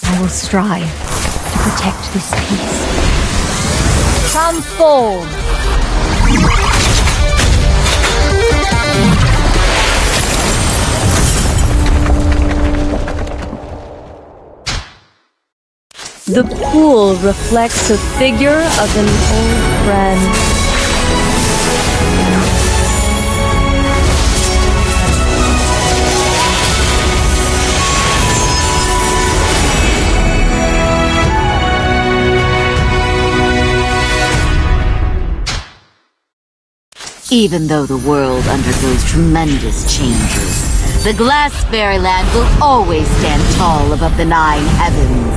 I will strive to protect this peace. Transform! The pool reflects the figure of an old friend. Even though the world undergoes tremendous changes, the glass fairyland will always stand tall above the 9 heavens.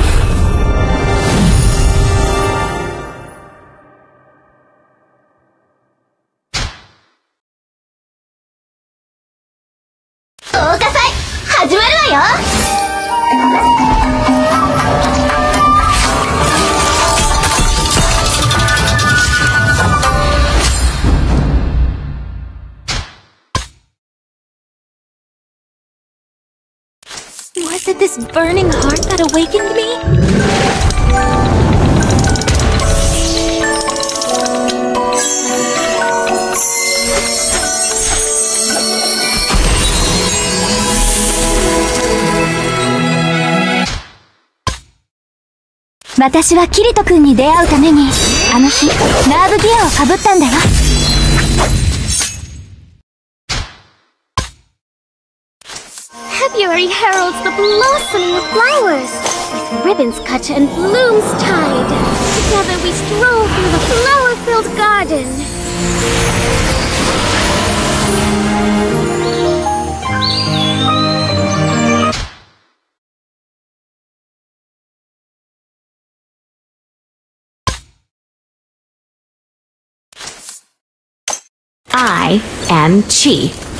Was it this burning heart that awakened me? Watashi wa Kirito-kunに出会うために、あの日、ナーブギアをかぶったんだよ。 February heralds the blossoming of flowers, with ribbons cut and blooms tied. Together we stroll through the flower-filled garden. I am Chi.